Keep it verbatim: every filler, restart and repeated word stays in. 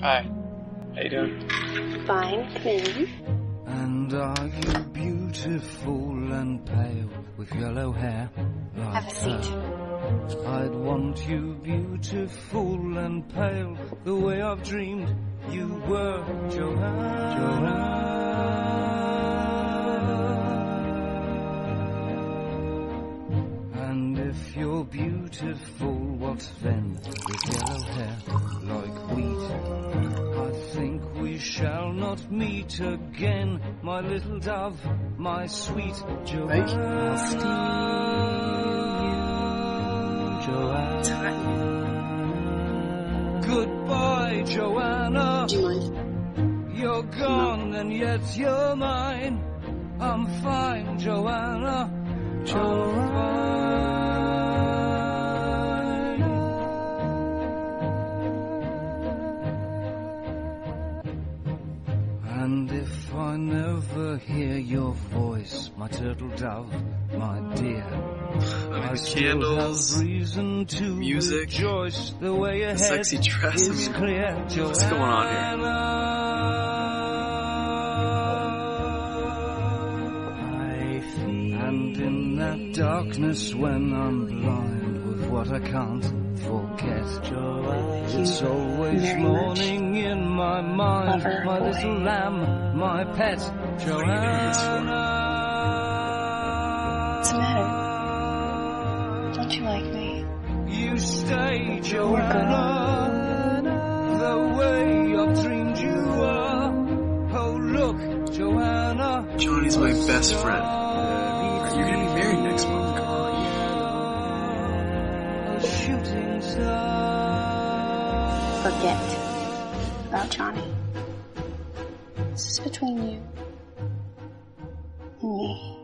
Hi. How you doing? Fine, come in. And are you beautiful and pale with yellow hair like Have a seat. her? I'd want you beautiful and pale the way I've dreamed you were, Joanna. Joanna. And if you're beautiful, what then with yellow hair like wheat? I think we shall not meet again, my little dove, my sweet Joanna. I'll steal you, Joanna. Goodbye, Joanna. Do you mind? You're gone and yet you're mine. I'm fine, Joanna. Joanna. And if I never hear your voice, my turtle dove, my dear, I still candles, have reason to music, rejoice. The way ahead sexy dress. is I mean, clear, what's going on here? I feel. And in that darkness when I'm blind with what I can't forget, it's always very morning in my mind, Lover, my boy. little lamb, my pet, Joanna. What's the matter? Don't you like me? You stay, Joanna, the way I've dreamed you are. Oh, look, Joanna. Johnny's my best friend. You're gonna be married next month. Come on. A shooting star. Forget about Johnny. This is between you and me.